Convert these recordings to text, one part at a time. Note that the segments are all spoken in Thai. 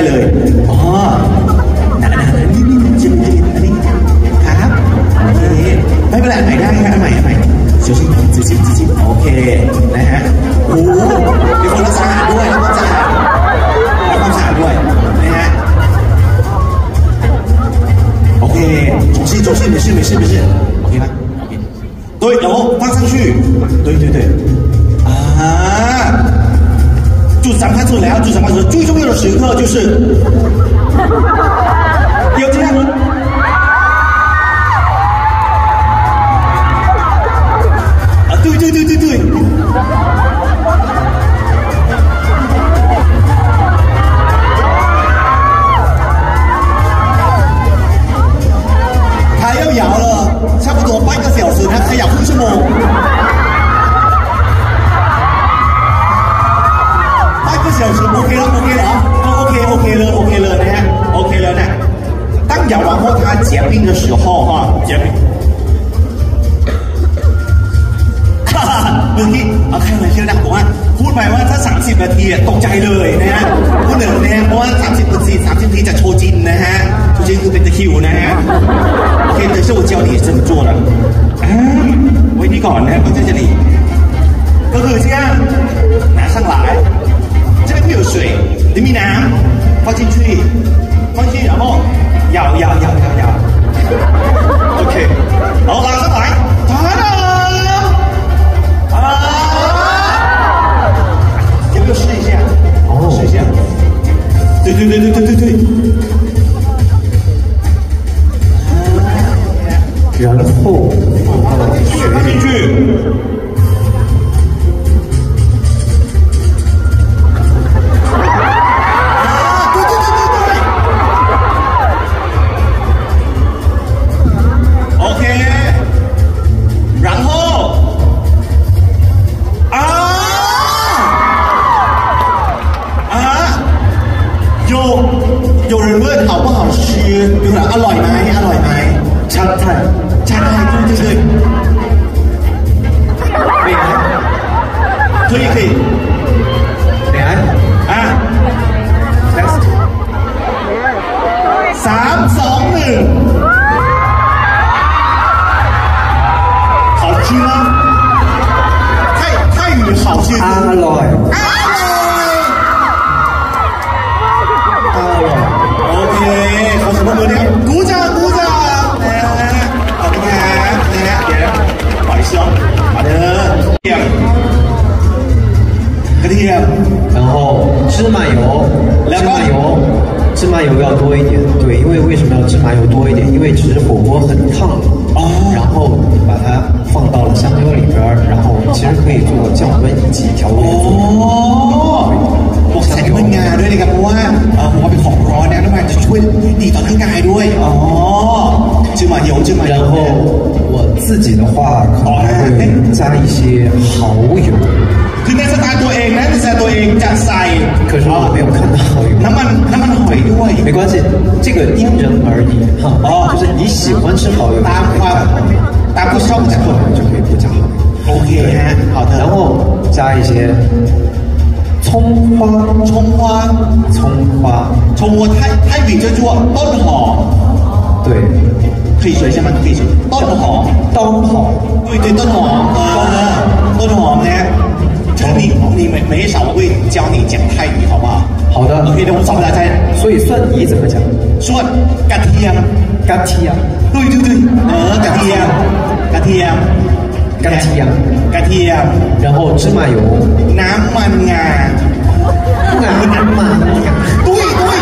เลยอ๋อนี่ชิมอันนี้ครับโอเคไม่เป็นไรอันไหนได้ฮะอันใหม่ชิมโอเคนะฮะโอ้มีคนรักษาด้วยแล้วก็จะแล้วความสะอาดด้วยนะฮะโอเค中性没事 OK 吗 OK 对然后放上去对就咱们做了，最重要的时刻就是要这样啊，对，他要摇了，差不多半个小时，他摇1ชั่วโมง。小时 OK 了，OK 了นะฮะ OK 了呢。当咬完后它结冰的时候哈，结冰。เมื่อกี้เอาแค่เลยเชื่อนะผมว่าพูดไปว่าถ้า30 นาทีตกใจเลยนะฮะพูดหนึ่งนะฮะเพราะว่า30 นาทีจะโชว์จินนะฮะโชว์จินคือเป็นตะคิวนะฮะโอเคแต่是我教你这么做了ไว้นี่ก่อนนะก็จะ这里ก็คือ这样拿上来这边会有水，里面拿放进去，然后摇，OK， 好拉上来，哒哒，要不要试一下？试一下，对， 然后放进去。有人问好不好吃，有人อร่อยไหมชาไทย对，可以， 来啊，3、2、1，好吃吗？泰语好吃， อร่อย OK， 好，什么歌呢？鼓掌！好的，不好意思哦，好的，กระเทียม， 然后芝麻油要多一点，对，因为为什么要芝麻油多一点？因为其实火锅很烫然后把它放到了香油里边，然后其实可以做降温以及调味พวกใส่น้ำมันงาด้วยนะครับเพราะว่าหัวเป็นของร้อนนะน้ำมันจะช่วยดีต่อร่างกายด้วย芝麻油然后我自己的话可能还会加一些蚝油คือในสไตล์ตัวเองนะในสไตล์ตัวเองจะใส่可是我没有看到蚝油น้ำมันหอยด้วย没关系这个因人而异就是你喜欢吃蚝油ตามผู้ชอบจะ就可以不加蚝油 OK ฮะ好的然后加一些葱花泰语叫做ต้นหอม对可以说一下吗可以说ต้นหอม对ต้นหอมต้นหอม呢这个你没少会教你讲泰语好不好好的 OK 的我找不来所以蒜泥怎么讲蒜กระเทียม对กระเทียม然后芝麻油น้ำมันงา对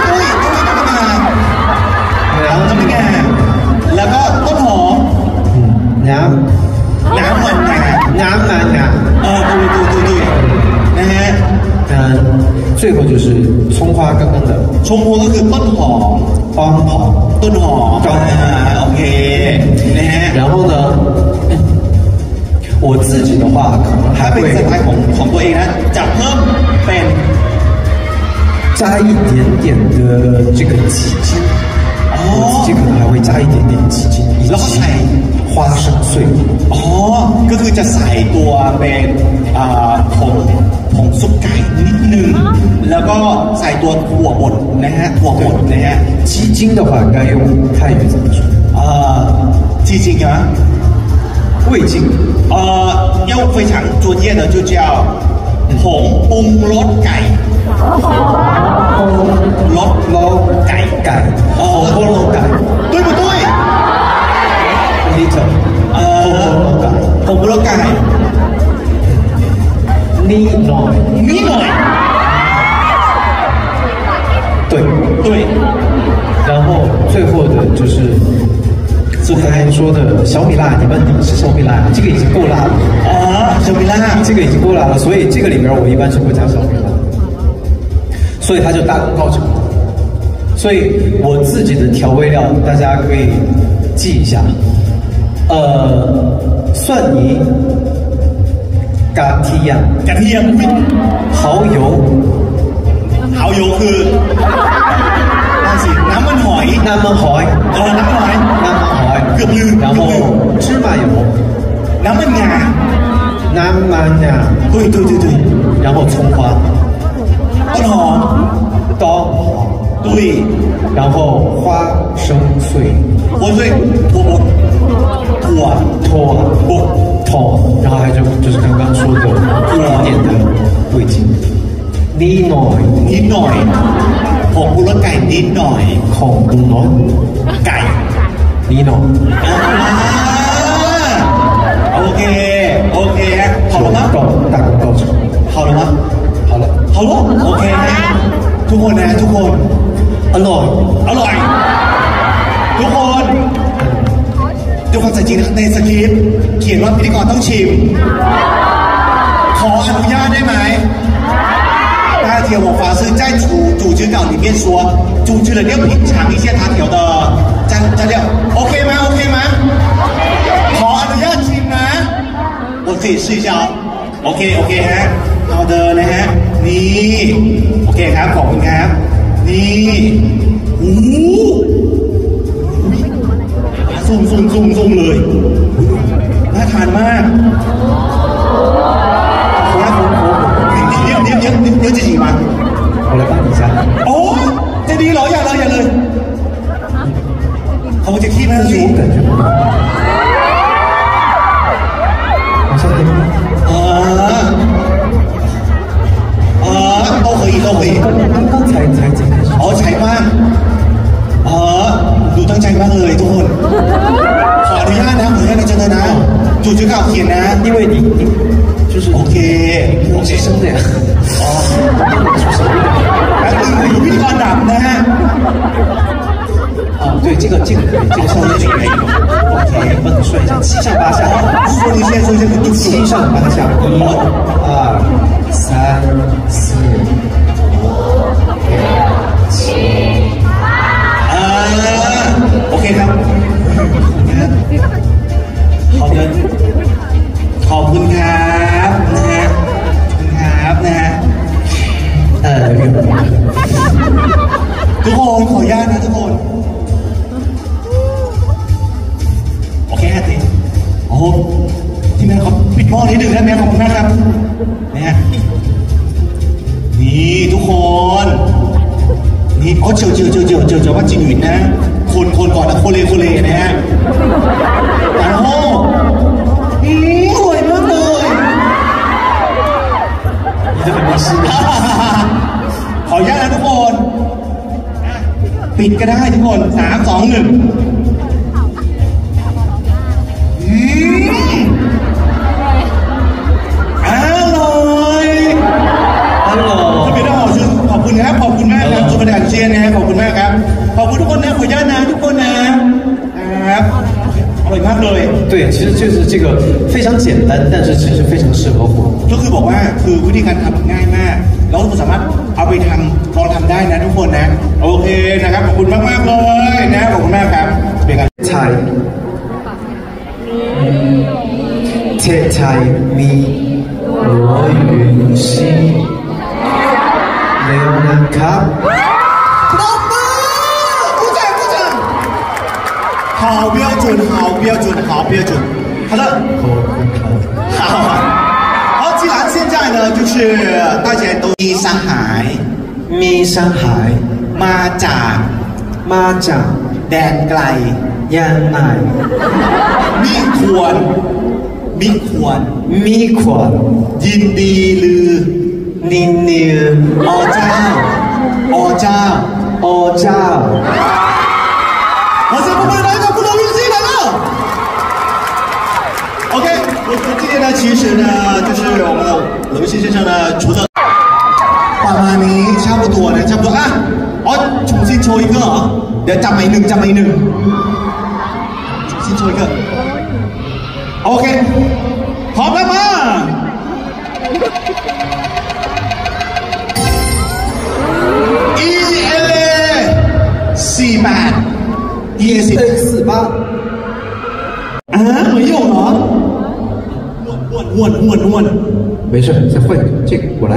น้ำมันงาแล้วก็ต้นหอมน้ำมันงา对นะฮะ最后就是葱花刚刚的葱花ก็คือต้นหอมต้นหอมโอเคนะฮะ然后呢我自己的话可能还会สไตล์ของตัวเองนะจะเพิ่มเป็น加一点点的这个鸡精我自己可能还会加一点点鸡精以及花生碎อ๋อก็คือจะใส่ตัวเป็นผงซุปไก่นิดนึงแล้วก็ใส่ตัวถั่วบดนะฮะถั่วบดนะฮะ鸡精的话该用泰语怎么说鸡精啊味精要非常专业的就叫ผงปรุงรสไก่รสไก่红菠萝改对不对 little ผงปรุงรสไก่นิดหน่อย对然后最后的就是我刚才说的小米辣，你们是小米辣，这个已经够辣了小米辣， 这个已经够辣了，所以这个里面我一般是不加小米辣，所以它就大功告成。所以我自己的调味料大家可以记一下，蒜泥、กระเทียม、蚝油คือน้ำมันหอยเกือบลืม然后芝麻油น้ำมันงา对然后葱花ต้นหอม对然后花生碎ถั่ว然后还有就是刚刚说的一点点的味精นิดหน่อยผงปรุงรสไก่นิดหน่อยของปรุงรสไก่นิดหน่อยโอเคฮะ好了吗大功告成好了吗好了โอเคฮะทุกคนอร่อยทุกคนด้วยความจริงในสคริปต์เขียนว่าพิธีกรต้องชิมขออนุญาตได้ไหม大铁我法师在主旨稿里面说主持人要品尝一下他调的蘸料 OK 吗ขออนุญาตชิมนะ我自己试一下OK ฮะเอาเดินนะฮะนี่โอเคครับขอบคุณครับนี่ซุ่มเลยน่าทานมาก你自己吗我来帮你一下哦จะดีเหรออย่าเลยเขาจะขี้ไหม但是我感觉不到好像还都可以刚才才开始ใช่มากดูตั้งใจมากเลยทุกคนขออนุญาตนะเจอนะ主旨稿เขียนนะ因为你就是 OK 是生的呀有พิธีกรดับนะฮะ对这个可以这个稍微可以OK 帮你算一下七上八下说一下七上八下1 2 3 4 5 6 7 โอเคครับขอบคุณครับนะฮะทุกคนขออนุญาตนะทุกคนโอเคฮะติโอ้ที่แม่ขอปิดหม้อนิดนึงได้ไหมขอบคุณมากครับนะฮะนี่ทุกคนนี่เจียวว่าจีนหวินนะคนก่อนนะโคเลนะฮะ然后สวยมากเลย你这很没事ขออนุญาตนะทุกคนปิดก็ได้ทุกคน3 2 1อร่อย特别的好吃ขอบคุณครับขอบคุณมากครับจุ๊บแดงเชียร์นะฮะขอบคุณมากครับขอบคุณทุกคนนะขออนุญาตนะทุกคนนะครับอร่อยมากเลย对其实就是这个非常简单但是其实非常适合我ก็คือบอกว่าคือวิธีการทำง่ายมากแล้วทุกคนสามารถเอาไปทำลองทำได้นะทุกคนนะโอเคนะครับขอบคุณมากเลยนะขอบคุณมากครับเป็นการไทยไทยมี罗云熙แล้วนะครับ好标准好标标准，好标准。好的，好，既然现在呢，就是大家都มี上海， มี上海， มาจาก แดนไกลยังไงมีควร ยินดีลือนินนิวอเจ้าโอเจ้า好，现在我们来到不同运气来了。OK， 我今天呢，其实呢，就是我们的刘信先生呢，除了ประมาณนี้差不多นะ差不多อ่ะอ๋อ重新โชว์อีกเหรอเดี๋ยวจำมาอีกหนึ่ง重新โชว์อีกโอเคพร้อมแล้วมา 48 啊，没有了。问， 没事，再换一个，这个我来。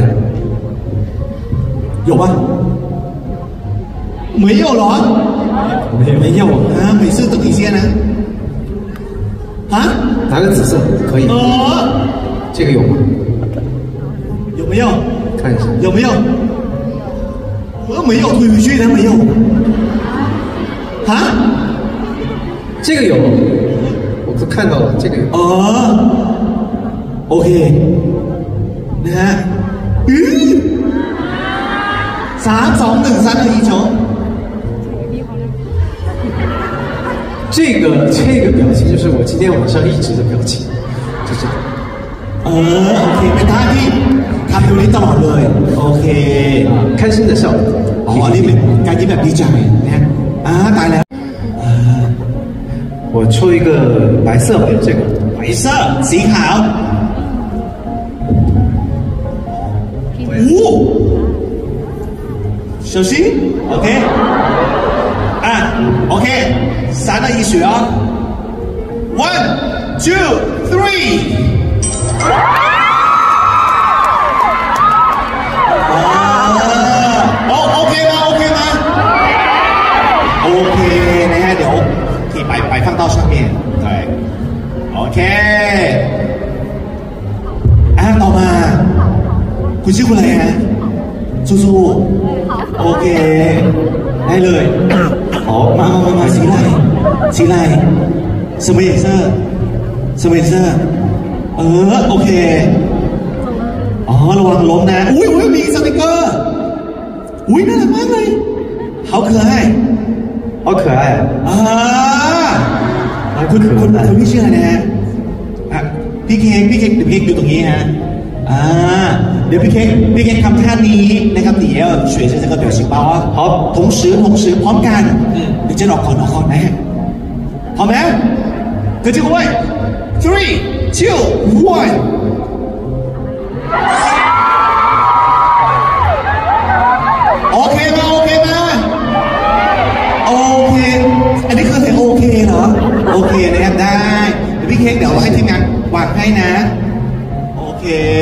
有吗？没有了。没有啊，每次都底线呢。啊？ 拿个紫色可以。这个有吗？ 有没有？ 看一下。 有没有？没有，退回去的没有。啊？ 这个有，我都看到了，这个有。 โอเคนะฮะ3、2、1，3、2、1球。 这个表情就是我今天晚上一直的表情，就这个。 โอเคเป็นท่าที่ทำตรงนี้ตลอดเลยโอเค开心的笑อ๋อนี่เป็นการยิ้มแบบดีใจนะตายแล้ว我抽一个白色吧，这个白色สีขาว小心 OK OK 3、2、1水哦 1、2、3โอเค吗OK นะฮะเดี๋ยวที่ไป放到上面对 OK ต่อมาคุณชื่อคุณอะไรฮะสู้ๆโอเคได้เลยมาสีอะไรสมัยเซอร์โอเคระวังล้มนะอุ้ยมีสติกเกอร์อุ้ยน่ารักมากเลยเขาคืออะไร好可爱คุณพี่ชื่ออะไรนะฮะพี่เค้กเดี๋ยวพี่เค้กอยู่ตรงนี้ฮะเดี๋ยวพี่เค้กทำท่านี้นะครับเดี๋ยว学着这个表情包啊好同时พร้อมกันเดี๋ยวจะรอก่อนนะฮะพร้อมไหมเกิดที่คุณไว้3、2、1โอเคไหมอันนี้คือเพลงโอเคเหรอโอเคนะครับได้เดี๋ยวพี่เค้กเดี๋ยวให้ทีมงานวางให้นะโอเค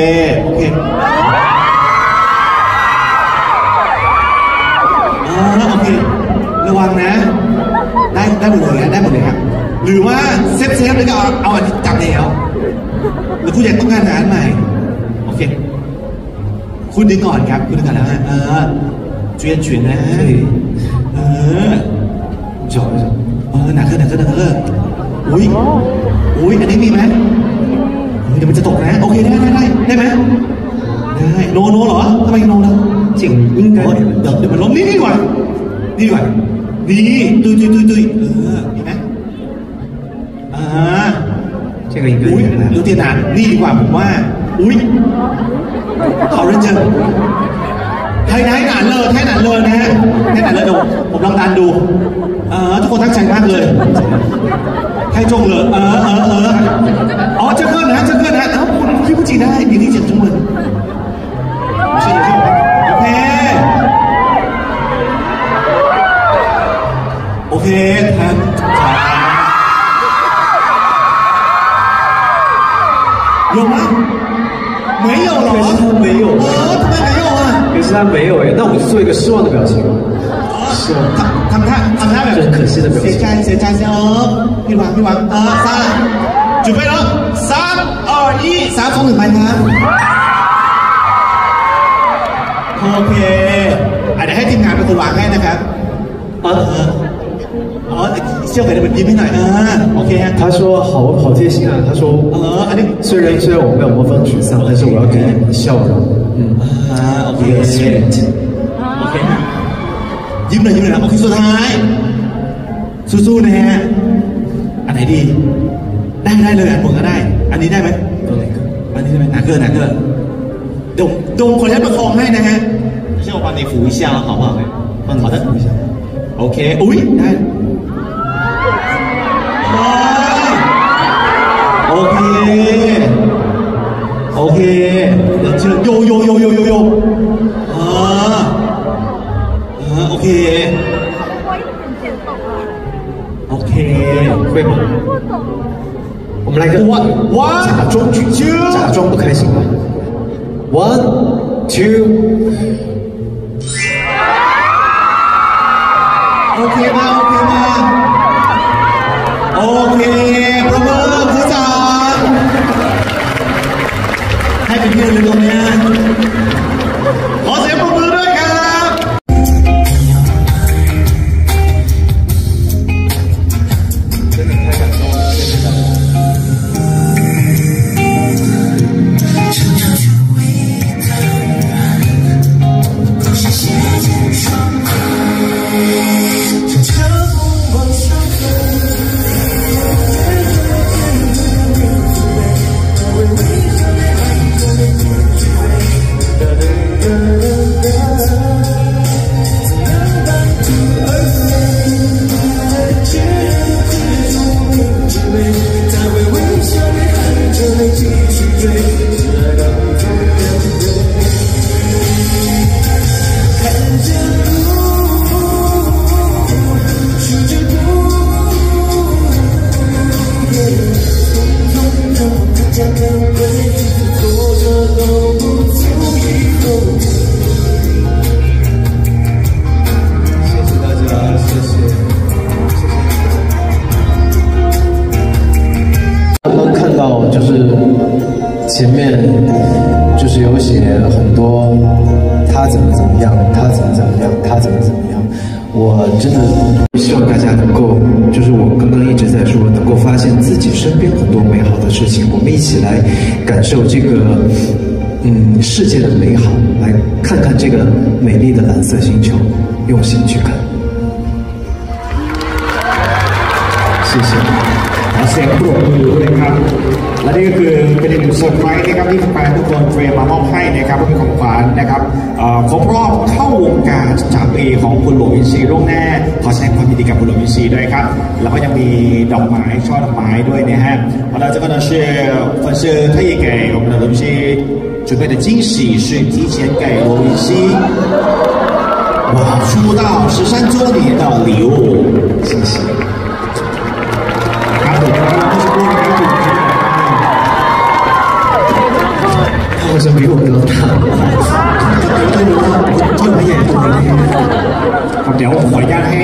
โอเคระวังนะได้หมดเลยครับหรือว่าเซฟแล้วก็เอาอันนี้จับแล้วหรือคุณอยากต้องการหาอันใหม่โอเคคุณดึงก่อนครับคุณดึงก่อนแล้วchuyểnนะจ่อหนักขึ้นอุ้ยอันนี้มีไหมเดี๋ยวมันจะตกนะโอเคได้ไหมได้โนเหรอทำไมโนล่ะ这个应该เดี๋ยวมันล้มนี่ดีกว่านี่ตุยมีไหม这个应该有点难นี่ดีกว่าผมว่าอุ้ยเขาเริ่มเจอให้หนานเลยนะฮะให้หนานเลยดูผมลองดันดูทุกคนตั้งใจมากเลยให้จงเลย这个呢คุณพี่ผู้จีได้ดีที่เจ็บจงเลยโอเคครับ有吗？没有了， 可是他没有， 怎么没有啊？ 可是他没有那我就做一个失望的表情。失望， ทำท่าแบบ就是可惜心的表情。 写站先哦，พี่หวัง3，准备了，3、2、1，3封1ไปครับโอเคเดี๋ยวให้ทีมงานเป็นคนวางให้นะครับเชี่ยว给你们ยิ้มให้หน่อยโอเค他说好贴心啊，他说虽然我没有模仿沮丧，但是我要给你们笑容。 โอเคยิ้มเลยโอเคสุดท้ายสู้ๆนะฮะอันไหนดีได้เลยอันบนก็ได้อันนี้ได้ไหมอันนี้ได้ไหม哪个ดงคนนี้ประคองให้นะฮะ先我帮你扶一下好不好好的โอเคอุ้ยได้โอเคโยโอเค会吗？我们来个假装不开心吧。1、2。โอเคมาปรบมือผู้จัดให้เป็นที่ระลึกตรงนี้ขอเสียงปรบมือด้วยครับ前面就是有写很多他怎么样，他怎么样，我真的希望大家能够，就是我刚刚一直在说，能够发现自己身边很多美好的事情，我们一起来感受这个世界的美好，来看看这个美丽的蓝色星球，用心去看。谢谢。 เสียงปรบมือด้วยครับและนี่ก็คือเป็นอีกหนึ่งเซอร์ไพรส์นะครับที่แฟนทุกคนเตรียมมามอบให้นะครับเป็นของขวัญนะครับครบรอบเข้าวงการ3 ปีของคุณหลวงวินซีล่วงหน้าขอแสดงความยินดีกับคุณหลวงวินซีด้วยครับแล้วก็ยังมีดอกไม้ช่อดอกไม้ด้วยนะฮะ好的这个呢是粉丝特意给我们的罗云熙准备的惊喜是提前给罗云熙出道13周年的礼物谢谢好像比我更大。 เดี๋ยวขออนุญาตให้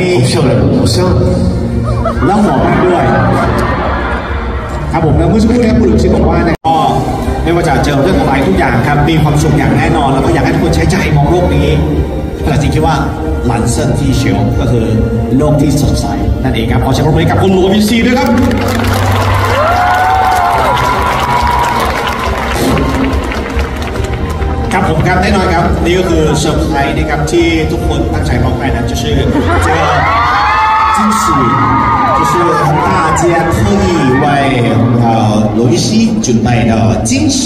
แล้วหมอมาด้วยครับผมแล้วเมื่อสักครู่นี้คุณหลุยส์บอกว่าเนี่ยก็ไม่ว่าจะเจอเรื่องอะไรทุกอย่างครับมีความสุขอย่างแน่นอนแล้วก็อยากให้ทุกคนใช้ใจมองโลกนี้ภาษาจีนคิดว่าหลันเซินที่เฉียวก็คือโลกที่สดใสนั่นเองครับขอเชิญปรบมือกับคุณหลวงวินซีด้วยครับครับผมครับแน่นอนครับนี่ก็คือเซอร์ไพรส์นะครับที่ทุกคนตั้งใจมอบให้นะ就是这个惊喜就是大家特意为罗云熙准备的惊喜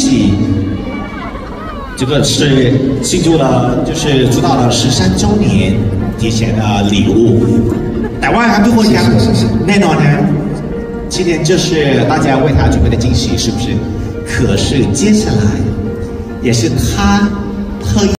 这个是庆祝了就是出道了13周年提前的礼物แต่ว่าครับทุกคนครับแน่นอนนะ今天这是大家为他准备的惊喜是不是可是接下来也是他特意